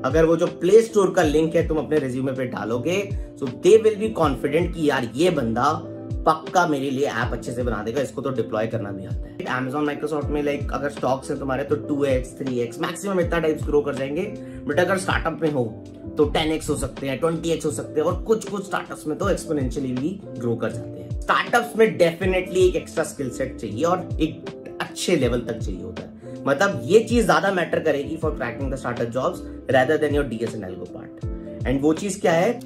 अगर वो जो प्ले स्टोर का लिंक है तुम अपने रिज्यूमे पे डालोगे, so they will be confident कि यार ये बंदा पक्का मेरे लिए ऐप अच्छे से बना देगा, इसको तो डिप्लॉय करना भी आता है। Amazon माइक्रोसॉफ्ट में लाइक अगर स्टॉक्स है तुम्हारे तो 2x 3x मैक्सिमम इतना टाइप्स ग्रो कर जाएंगे। बट अगर स्टार्टअप में हो तो 10x हो सकते हैं, 20x हो सकते हैं, और कुछ स्टार्टअप्स में तो एक्सपोनेंशियली भी ग्रो कर जाते हैं। स्टार्टअप्स में डेफिनेटली एक एक्स्ट्रा स्किल सेट चाहिए और एक अच्छे लेवल तक चाहिए होता है। मतलब ये चीज ज्यादा मैटर करेगी for cracking the startup jobs rather than your DS and algo part. And वो चीज क्या है?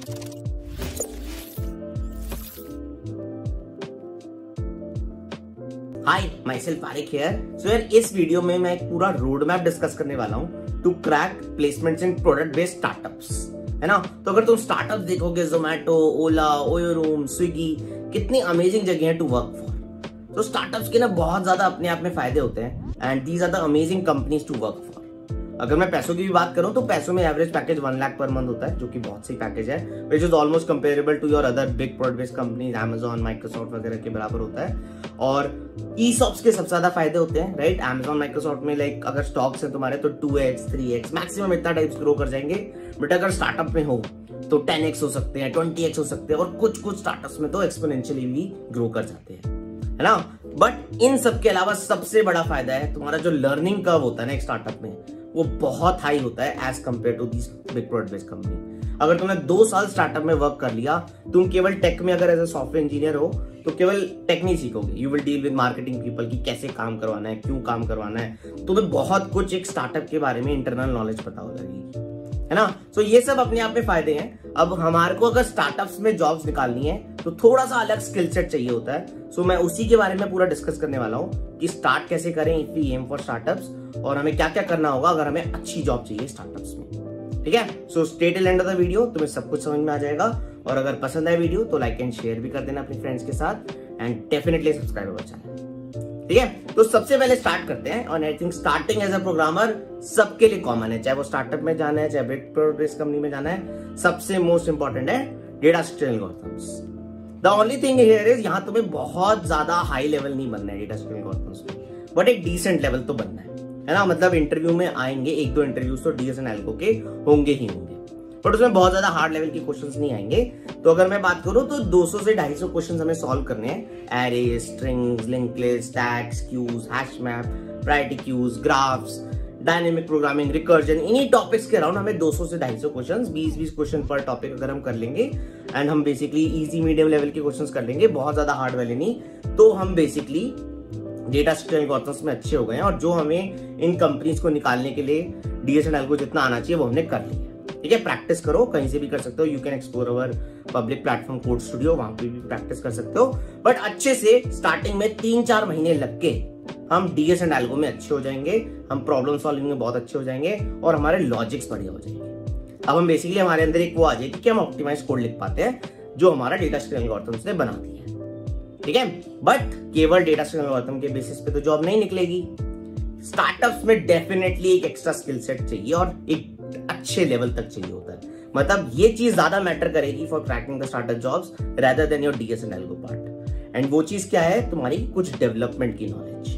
हाय, माई सेल्फ आरिक हियर। सो यार इस वीडियो में मैं एक पूरा रोड मैप डिस्कस करने वाला हूँ to crack placements in product based startups, है ना। तो अगर तुम स्टार्टअप देखोगे, जोमैटो, ओला, ओयो रूम, स्विगी, कितनी अमेजिंग जगह है टू वर्क फॉर। तो स्टार्टअप्स के ना बहुत ज्यादा अपने आप में फायदे होते हैं and these are the amazing companies to work for. अगर मैं पैसों की भी बात करूं तो पैसों में average package 1 lakh per month होता है, जो कि बहुत सही पैकेज है, which is almost comparable to your other big product based companies, Amazon, Microsoft वगैरह के बराबर होता है। और ई-शॉप्स के सबसे ज्यादा फायदे होते हैं, राइट। Amazon, माइक्रोसॉफ्ट में लाइक अगर स्टॉक्स है तुम्हारे तो 2x 3x मैक्सिमम इतना टाइप्स ग्रो कर जाएंगे। बट अगर स्टार्टअप में हो तो 10x हो सकते हैं, 20x हो सकते हैं, और कुछ स्टार्टअप्स में तो एक्सपोनेंशियली भी ग्रो कर जाते हैं, है ना। बट इन सब के अलावा सबसे बड़ा फायदा है तुम्हारा जो लर्निंग कर्व होता है ना एक स्टार्टअप में, वो बहुत हाई होता है as compare to this big product based company. अगर तुमने 2 साल स्टार्टअप में वर्क कर लिया, तुम केवल टेक में अगर एज ए सॉफ्टवेयर इंजीनियर हो तो केवल टेक नहीं सीखोगे, you will deal with marketing people की कैसे काम करवाना है, क्यों काम करवाना है। तुम्हें बहुत कुछ एक स्टार्टअप के बारे में इंटरनल नॉलेज पता हो जाएगी, है ना। सो ये सब अपने आप में फायदे हैं। अब हमारे को अगर स्टार्टअप्स में जॉब्स निकालनी है तो थोड़ा सा अलग स्किल सेट चाहिए होता है। सो मैं उसी के बारे में पूरा डिस्कस करने वाला हूँ कि स्टार्ट कैसे करें if we aim for startups, और हमें क्या क्या करना होगा अगर हमें अच्छी जॉब चाहिए स्टार्टअप्स में, ठीक है। So stay till end of the video, तुम्हें सब कुछ समझ में आ जाएगा। और अगर पसंद आए वीडियो तो लाइक एंड शेयर भी कर देना अपने फ्रेंड्स के साथ, and definitely subscribe our channel, ठीक है। तो सबसे पहले स्टार्ट करते हैं। और I think starting as a programmer सबके लिए कॉमन है, चाहे वो स्टार्टअप में जाना है, चाहे बिग प्रोडक्ट बेस्ड कंपनी में जाना है। सबसे मोस्ट इंपॉर्टेंट है data structure algorithms. The only thing here is यहाँ तुम्हें बहुत ज्यादा हाई लेवल नहीं बनना है डेटा स्ट्रक्चर एल्गोरिथम्स में, बट एक डिसेंट लेवल तो बनना है ना। मतलब इंटरव्यू में आएंगे 1-2 इंटरव्यूज तो डीएस एंड एल्गो के होंगे ही होंगे, बट उसमें बहुत ज्यादा हार्ड लेवल के क्वेश्चंस नहीं आएंगे। तो अगर मैं बात करूं तो 200 से 250 क्वेश्चंस हमें सॉल्व करने हैं। Array, strings, link list, tags, queues, hash map, priority queues, graphs, dynamic programming, recursion, इन्हीं टॉपिक्स के अराउंड हमें 200 से 250 क्वेश्चंस, 20-20 क्वेश्चन पर टॉपिक अगर हम कर लेंगे, एंड हम बेसिकली इजी मीडियम लेवल के क्वेश्चंस कर लेंगे, बहुत ज्यादा हार्ड वाले नहीं, तो हम बेसिकली डेटा स्ट्रक्चर एल्गोरिथम्स में अच्छे हो गए हैं। और जो हमें इन कंपनीज को निकालने के लिए डीएस एंड एल्गो जितना आना चाहिए वो हमने कर लिया, ठीक है। प्रैक्टिस करो, कहीं से भी कर सकते हो। You can explore our public platform code studio, वहां पे भी प्रैक्टिस कर सकते हो। बट अच्छे से स्टार्टिंग में 3-4 महीने लग के हम डीएस एंड एल्गो में अच्छे हो जाएंगे, हम प्रॉब्लम सॉल्विंग में बहुत अच्छे हो जाएंगे, और हमारे लॉजिक्स बढ़िया हो जाएंगे। अब हम बेसिकली हमारे अंदर एक वो आ जाएगी कि हम ऑप्टिमाइज कोड लिख पाते हैं जो हमारा डेटा स्ट्रक्चर एल्गोरिथम्स ने बना दिया है, ठीक है। बट केवल डेटा स्ट्रक्चर एल्गोरिथम के बेसिस पे तो जॉब नहीं निकलेगी। स्टार्टअप्स में डेफिनेटली एक एक्स्ट्रा स्किल सेट चाहिए और एक अच्छे लेवल तक चाहिए होता है। मतलब ये चीज ज्यादा मैटर करेगी for cracking the startup jobs rather than your DS and algo part. And वो चीज क्या है? तुम्हारी कुछ डेवलपमेंट की नॉलेज।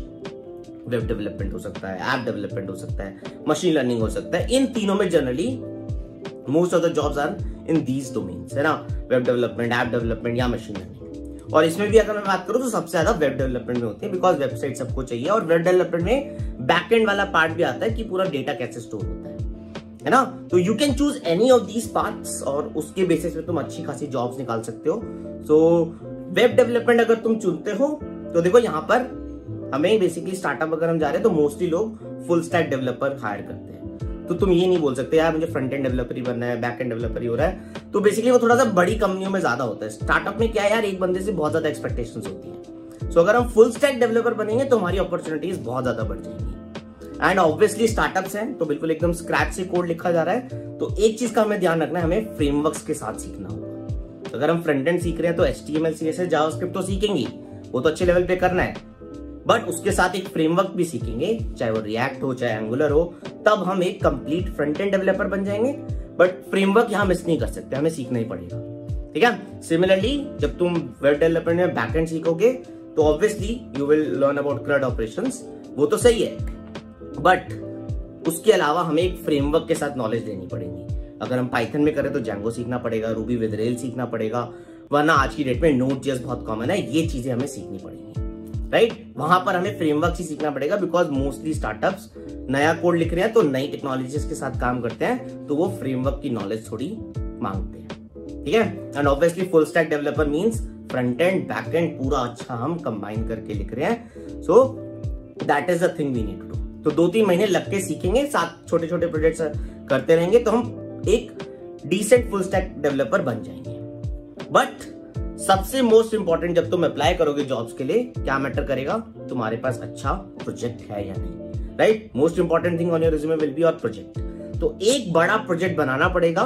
वेब डेवलपमेंट हो सकता है, ऐप डेवलपमेंट हो सकता है, मशीन लर्निंग हो सकता है। इन तीनों में generally most of the jobs are in these domains, है ना। वेब डेवलपमेंट, ऐप डेवलपमेंट या मशीन लर्निंग। और इसमें भी अगर मैं बात करूं तो सबसे ज्यादा वेब डेवलपमेंट में होती है, बिकॉज वेबसाइट सबको चाहिए। और वेब डेवलपमेंट में बैकएंड वाला पार्ट भी आता है कि पूरा डेटा कैसे स्टोर होता है ना। तो you can choose any of these parts और उसके बेसिस पे तुम अच्छी खासी जॉब्स निकाल सकते हो। सो वेब डेवलपमेंट अगर तुम चुनते हो तो देखो यहाँ पर हमें बेसिकली स्टार्टअप अगर हम जा रहे हैं तो मोस्टली लोग फुल स्टैक डेवलपर हायर करते हैं। तो तुम ये नहीं बोल सकते यार मुझे फ्रंट एंड डेवलपर ही बनना है, बैक एंड डेवलपर ही हो रहा है। तो बेसिकली वो थोड़ा सा बड़ी कंपनियों में ज्यादा होता है। स्टार्टअप में क्या है यार, एक बंदे से बहुत ज्यादा एक्सपेक्टेशंस होती है। सो अगर हम फुल स्टैक डेवलपर बनेंगे तो हमारी अपॉर्चुनिटीज बहुत ज्यादा बढ़ जाएंगी। एंड ऑब्वियसली स्टार्टअप्स हैं तो बिल्कुल एकदम स्क्रैच से कोड लिखा जा रहा है। तो एक चीज का हमें ध्यान रखना है, हमें फ्रेमवर्क्स के साथ सीखना होगा। अगर हम फ्रंट एंड सीख रहे हैं तो HTML, CSS, जावास्क्रिप्ट तो सीखेंगे, वो तो अच्छे लेवल पे करना है, बट उसके साथ एक फ्रेमवर्क भी सीखेंगे, चाहे वो रिएक्ट हो चाहे एंगुलर हो, तब हम एक कंप्लीट फ्रंट एंड डेवलपर बन जाएंगे। बट फ्रेमवर्क यहाँ मिस नहीं कर सकते, हमें सीखना ही पड़ेगा, ठीक है। सिमिलरली जब तुम वेब डेवलपमेंट में बैकएंड सीखोगे तो obviously you will learn about CRUD operations, वो तो सही है, बट उसके अलावा हमें एक फ्रेमवर्क के साथ नॉलेज लेनी पड़ेगी। अगर हम पाइथन में करें तो जैंगो सीखना पड़ेगा, रूबी विद रेल सीखना पड़ेगा, वरना आज की डेट में नोड.जेएस बहुत कॉमन है, ये चीजें हमें सीखनी पड़ेंगी, राइट। वहां पर हमें फ्रेमवर्क ही सीखना पड़ेगा, बिकॉज मोस्टली स्टार्टअप्स नया कोड लिख रहे हैं तो नई टेक्नोलॉजीज के साथ काम करते हैं, तो वो फ्रेमवर्क की नॉलेज थोड़ी मांगते हैं, ठीक है। And obviously full stack developer means front end back end पूरा अच्छा हम कंबाइन करके लिख रहे हैं, so that is the thing we need to do. तो 2-3 महीने लग के सीखेंगे, साथ छोटे छोटे प्रोजेक्ट्स करते रहेंगे तो हम एक डिसेंट फुल स्टैक डेवलपर बन जाएंगे। बट सबसे मोस्ट इंपॉर्टेंट, जब तुम अप्लाई करोगे जॉब्स के लिए, क्या मैटर करेगा, तुम्हारे पास अच्छा प्रोजेक्ट है या नहीं, right. Most important thing on your resume will be your project. तो एक बड़ा प्रोजेक्ट बनाना पड़ेगा,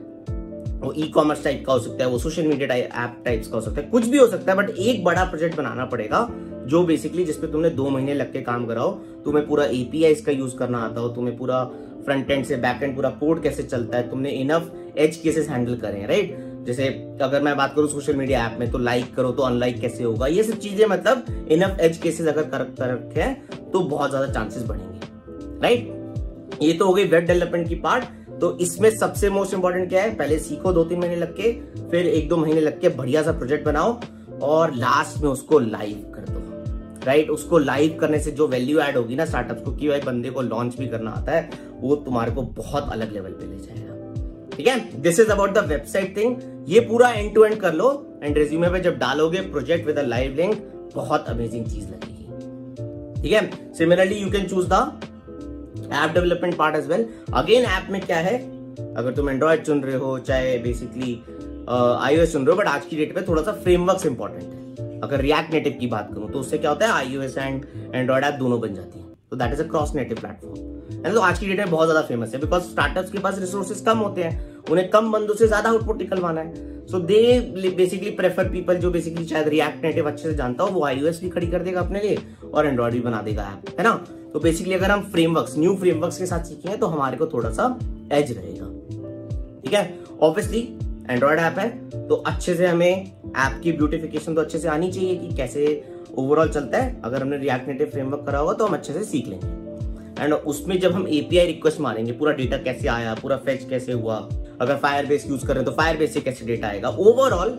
वो ई कॉमर्स टाइप का हो सकता है, वो सोशल मीडिया ऐप टाइप्स का हो सकता है, कुछ भी हो सकता है, बट एक बड़ा प्रोजेक्ट बनाना पड़ेगा जो बेसिकली जिसपे तुमने 2 महीने लग के काम करा हो, तुम्हें पूरा एपीआई का यूज करना आता हो, तुम्हें पूरा फ्रंट एंड से बैक एंड पूरा कोड कैसे चलता है, तुमने इनफ एज केसेस हैंडल करे हैं, राइट। जैसे अगर मैं बात करूं सोशल मीडिया ऐप में, तो लाइक करो तो अनलाइक कैसे होगा, ये सब चीजें मतलब इनफ एज केसेस अगर कर रखे हैं तो बहुत ज्यादा चांसेस बढ़ेंगे, राइट। ये तो हो गई वेब डेवलपमेंट की पार्ट। तो इसमें सबसे मोस्ट इंपॉर्टेंट क्या है, पहले सीखो 2-3 महीने लग के, फिर 1-2 महीने लग के बढ़िया सा प्रोजेक्ट बनाओ और लास्ट में उसको लाइव कर दो, राइट। उसको लाइव करने से जो वैल्यू ऐड होगी ना स्टार्टअप्स को, कि भाई बंदे को लॉन्च भी करना आता है, वो तुम्हारे को बहुत अलग लेवल पे ले जाएगा, ठीक है। This is about the website thing. ये पूरा एंड टू एंड कर लो एंड रिज्यूमे पे जब डालोगे project with a live link, बहुत अमेजिंग चीज लगेगी, ठीक है। Similarly you can choose the app development part as well. Again app में क्या है, अगर तुम एंड्रॉइड चुन रहे हो चाहे बेसिकली iOS चुन रहे हो, बट आज की डेट में थोड़ा सा फ्रेमवर्क इंपॉर्टेंट है। अगर रिएक्ट नेटिव की बात करूं तो उससे क्या होता है, iOS एंड एंड्रॉइड ऐप दोनों बन जाती है, तो that is a cross native platform. तो आज की डेट में बहुत ज्यादा फेमस है, बिकॉज स्टार्टअप्स के पास रिसोर्सेज कम होते हैं, उन्हें कम बंदों से ज्यादा आउटपुट निकलवाना है, so they basically prefer people जो बेसिकली शायद रिएक्ट नेटिव अच्छे से जानता हो, वो iOS भी खड़ी कर देगा अपने लिए और एंड्रॉइड भी बना देगा ऐप, है ना। तो बेसिकली अगर हम फ्रेमवर्क्स, न्यू फ्रेमवर्क्स के साथ सीखेंगे तो हमारे को थोड़ा सा एज रहेगा, ठीक है। ऑब्वियसली एंड्रॉइड ऐप है तो अच्छे से हमें ऐप की ब्यूटिफिकेशन तो अच्छे से आनी चाहिए कि कैसे ओवरऑल चलता है। अगर हमने रिएक्ट नेटिव फ्रेमवर्क करा होगा तो हम अच्छे से सीख लेंगे। एंड उसमें जब हम एपीआई रिक्वेस्ट मारेंगे, पूरा डेटा कैसे आया, पूरा फेच कैसे हुआ, अगर फायरबेस यूज कर रहे हैं तो फायरबेस से कैसे डेटा आएगा, ओवरऑल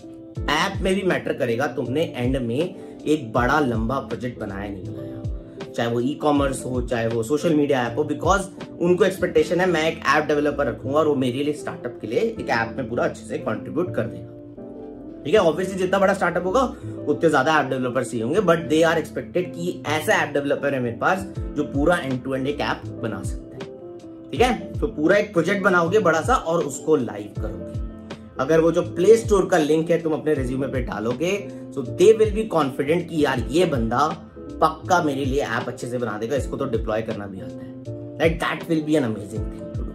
ऐप में भी मैटर करेगा तुमने एंड में एक बड़ा लंबा प्रोजेक्ट बनाया नहीं बनाया, चाहे वो ई कॉमर्स हो चाहे वो सोशल मीडिया ऐप हो, बिकॉज उनको एक्सपेक्टेशन है मैं एक ऐप डेवलपर रखूंगा और वो मेरे लिए स्टार्टअप के लिए एक ऐप में पूरा अच्छे से कंट्रीब्यूट कर देगा, ठीक है। ऑब्वियसली जितना बड़ा स्टार्टअप होगा उतने ज्यादा ऐप डेवलपर्स ही होंगे, बट दे आर एक्सपेक्टेड कि ऐसा ऐप डेवलपर है मेरे पास जो पूरा एंड टू एंड एक ऐप बना सकता है, ठीक है। तो पूरा एक प्रोजेक्ट बनाओगे बड़ा सा और उसको लाइव करोगे। अगर वो जो प्ले स्टोर का लिंक है तुम अपने रिज्यूमे पे डालोगे, so they will be confident कि यार ये बंदा पक्का मेरे लिए ऐप अच्छे से बना देगा, इसको तो डिप्लॉय करना भी आता है, like that will be an amazing thing to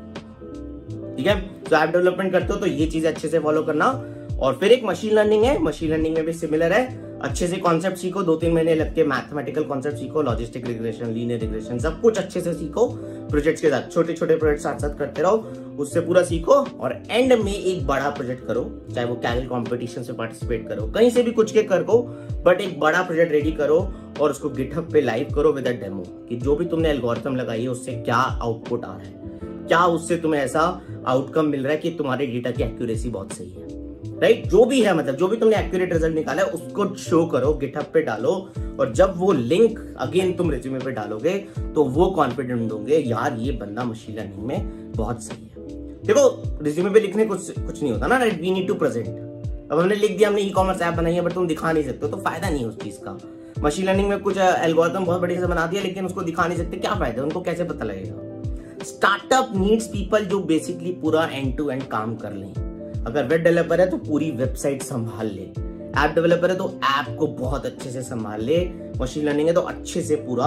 do, ठीक है। तो ऐप डेवलपमेंट करते हो तो ये चीज अच्छे से फॉलो करना। और फिर एक मशीन लर्निंग है, मशीन लर्निंग में भी सिमिलर है, अच्छे से कॉन्सेप्ट सीखो, 2-3 महीने लग के मैथमेटिकल कॉन्सेप्ट सीखो, लॉजिस्टिक रिग्रेशन, लीनियर रिग्रेशन, सब कुछ अच्छे से सीखो प्रोजेक्ट्स के साथ, छोटे छोटे प्रोजेक्ट साथ साथ करते रहो, उससे पूरा सीखो और एंड में एक बड़ा प्रोजेक्ट करो, चाहे वो कैगल कॉम्पिटिशन से पार्टिसिपेट करो, कहीं से भी कुछ के करो, बट एक बड़ा प्रोजेक्ट रेडी करो और उसको गिटहब पे लाइव करो विद अ डेमो कि जो भी तुमने एल्गोरिथम लगाई है उससे क्या आउटपुट आ रहा है, क्या उससे तुम्हें ऐसा आउटकम मिल रहा है कि तुम्हारे डेटा की एक्यूरेसी बहुत सही है, राइट। जो भी है मतलब जो भी तुमने एक्यूरेट रिजल्ट निकाला है उसको शो करो, गिटहब पे डालो, और जब वो लिंक अगेन तुम रिज्यूमे पे डालोगे तो वो कॉन्फिडेंट होंगे यार ये बंदा मशीन लर्निंग में बहुत सही है। देखो रिज्यूमे पे लिखने कुछ नहीं होता ना, right, we need to present. अब हमने लिख दिया हमने ई कॉमर्स ऐप बनाई है बट तुम दिखा नहीं सकते तो फायदा नहीं है उस चीज का। मशीन लर्निंग में कुछ एल्गोरिथम बहुत बढ़िया से बना दिया लेकिन उसको दिखा नहीं सकते, क्या फायदा, उनको कैसे पता लगेगा। स्टार्टअप नीड्स पीपल जो बेसिकली पूरा एंड टू एंड काम कर लें। अगर वेब डेवलपर है तो पूरी वेबसाइट संभाल ले, ऐप डेवलपर है तो ऐप को बहुत अच्छे से संभाल ले, मशीन लर्निंग है तो अच्छे से पूरा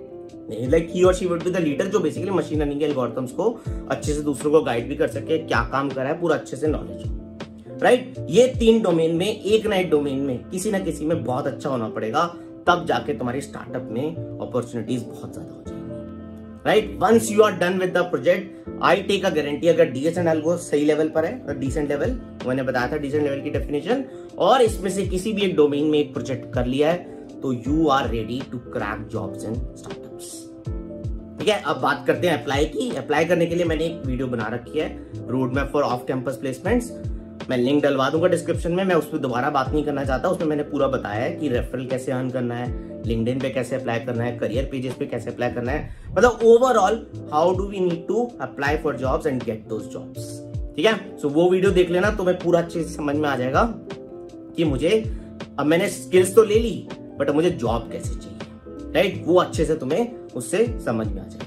like he or she would be the leader जो बेसिकली मशीन लर्निंग के एल्गोरिथम्स को अच्छे से दूसरों को गाइड भी कर सके, क्या काम कर रहा है पूरा अच्छे से नॉलेज हो, राइट। ये 3 डोमेन में एक ना एक डोमेन में किसी ना किसी में बहुत अच्छा होना पड़ेगा, तब जाके तुम्हारी स्टार्टअप में अपॉर्चुनिटीज बहुत ज्यादा हो जाएंगी, right. Once you are done with the project I take a guarantee, अगर डीएस एंड एल्गो सही लेवल पर है, डिसेंट लेवल, मैंने बताया था डिसेंट लेवल की डेफिनेशन, और इसमें से किसी भी एक डोमेन में एक प्रोजेक्ट कर लिया है तो you are ready to crack jobs in startups, ठीक है, अब बात करते हैं अप्लाई की। अप्लाई करने के लिए मैंने एक वीडियो बना रखी है, road map for off campus placements. मैं लिंक डलवा दूंगा डिस्क्रिप्शन में, मैं उस पर दोबारा बात नहीं करना चाहता। उसमें मैंने पूरा बताया है कि रेफरल कैसे अर्न करना है, लिंक्डइन पे कैसे अप्लाई करना है, करियर पेजेस पे कैसे अप्लाई करना है, मतलब overall how do we need to apply for jobs and get those jobs. ठीक है, सो वो वीडियो देख लेना, तुम्हें पूरा अच्छे से समझ में आ जाएगा कि मुझे, अब मैंने स्किल्स तो ले ली बट मुझे जॉब कैसे चाहिए, राइट, वो अच्छे से तुम्हें उससे समझ में आ जाएगा।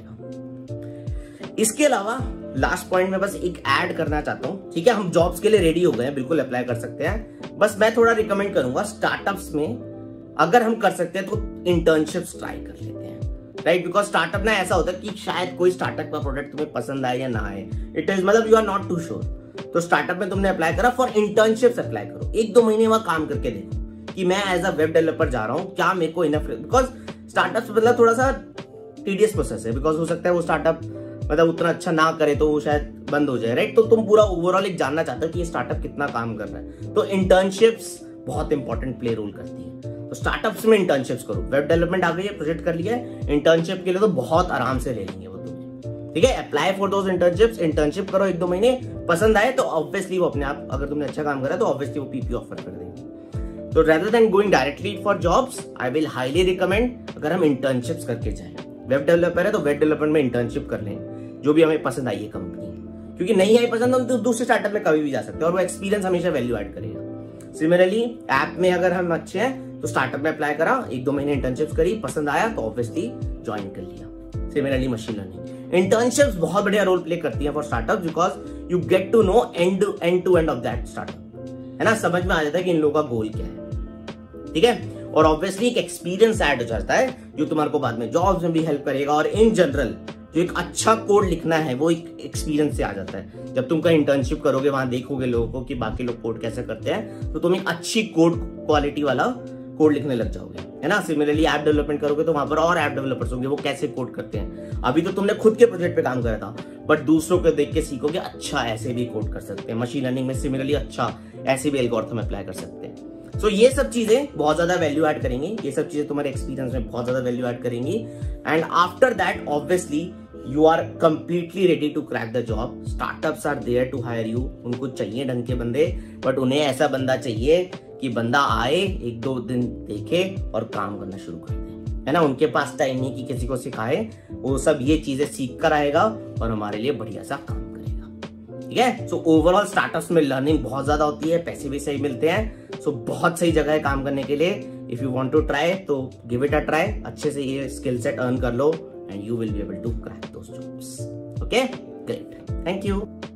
इसके अलावा लास्ट पॉइंट में बस एक ऐड करना चाहता हूं। ठीक है, हम जॉब्स के लिए रेडी हो गए हैं, बिल्कुल अप्लाई कर सकते हैं। बस मैं थोड़ा रिकमेंड करूंगा, स्टार्टअप्स में अगर हम कर सकते हैं तो इंटर्नशिप्स ट्राई कर लेते हैं, राइट, बिकॉज स्टार्टअप ना ऐसा होता है कि शायद कोई स्टार्टअप का प्रोडक्ट तुम्हें पसंद आए या ना आए, इट इज मतलब you are not too sure. तो स्टार्टअप में तुमने अप्लाई करा, फॉर इंटर्नशिप्स अप्लाई करो, 1-2 महीने वहां काम करके देखो कि मैं एज अ वेब डेवलपर जा रहा हूँ, क्या मेरे को इनफ, बिकॉज स्टार्टअप मतलब थोड़ा सा टीडियस प्रोसेस है, बिकॉज हो सकता है वो स्टार्टअप मतलब उतना अच्छा ना करे तो वो शायद बंद हो जाए, राइट। तो तुम पूरा ओवरऑल एक जानना चाहते हो कि ये स्टार्टअप कितना काम कर रहा है, तो इंटर्नशिप्स बहुत इंपॉर्टेंट प्ले रोल करती है। तो स्टार्टअप्स में इंटर्नशिप्स करो, वेब डेवलपमेंट आ गई है, प्रोजेक्ट कर लिया है, इंटर्नशिप के लिए तो बहुत आराम से ले लेंगे वो तुम्हें। ठीक है, apply for those internships, internship करो 1-2 महीने, पसंद आए तो ऑब्वियसली वो अपने आप, अगर तुमने अच्छा काम करा तो ऑब्वियसली वो पीपी ऑफर कर देंगे। तो rather than going directly for jobs, I will highly recommend अगर हम इंटर्नशिप्स करके जाएं। वेब डेवलपर है तो वेब डेवलपमेंट में इंटर्नशिप कर लें, जो भी हमें पसंद आई है कंपनी, क्योंकि नहीं आई पसंद हम तो दूसरे स्टार्टअप में कभी भी जा सकते हैं और वो एक्सपीरियंस हमेशा वैल्यू ऐड करेगा। सिमिलरली ऐप में अगर हम अच्छे हैं तो स्टार्टअप में अप्लाई करा, 1-2 महीने इंटर्नशिप्स करी, पसंद आया तो ऑब्वियसली ज्वाइन कर लिया। सिमिलरली मशीन लर्निंग, इंटर्नशिप्स बहुत बढ़िया रोल प्ले करती है for startup, because you get to know end to end of that startup, है ना, समझ में आ जाता है कि इन लोगों का गोल क्या है। ठीक है, और ऑब्वियसली एक एक्सपीरियंस ऐड हो जाता है जो तुम्हारे को बाद में जॉब्स में भी हेल्प करेगा, और इन जनरल जो एक अच्छा कोड लिखना है वो एक एक्सपीरियंस से आ जाता है। जब तुम कहीं इंटर्नशिप करोगे, वहां देखोगे लोगों को कि बाकी लोग कोड कैसे करते हैं, तो तुम एक अच्छी कोड क्वालिटी वाला कोड लिखने लग जाओगे, है ना। सिमिलरली ऐप डेवलपमेंट करोगे तो वहां पर और ऐप डेवलपर्स होंगे, वो कैसे कोड करते हैं। अभी तो तुमने खुद के प्रोजेक्ट पे काम करा था, बट दूसरों को देख के सीखोगे, अच्छा ऐसे भी कोड कर सकते हैं। मशीन लर्निंग में सिमिलरली अच्छा ऐसे भी एल्गोरिथम अप्लाई कर सकते हैं। सो ये सब चीजें बहुत ज्यादा वैल्यू ऐड करेंगी, ये सब चीजें तुम्हारे एक्सपीरियंस में बहुत ज्यादा वैल्यू ऐड करेंगी, and after that obviously you are completely ready to crack the job. Startups are there to hire you. उनको चाहिए ढंग के बंदे, बट उन्हें ऐसा बंदा चाहिए कि बंदा आए, 1-2 दिन देखे और काम करना शुरू कर दे, है ना। उनके पास टाइम नहीं कि किसी को सिखाए, वो सब ये चीजें सीख कर आएगा और हमारे लिए बढ़िया सा काम करेगा। ठीक है, सो ओवरऑल स्टार्टअप्स में लर्निंग बहुत ज्यादा होती है, पैसे भी सही मिलते हैं, सो बहुत सही जगह है काम करने के लिए। If you want to try तो गिव इट अ ट्राई, अच्छे से ये स्किल सेट अर्न कर लो and you will be able to crack those jobs. Okay, great, thank you.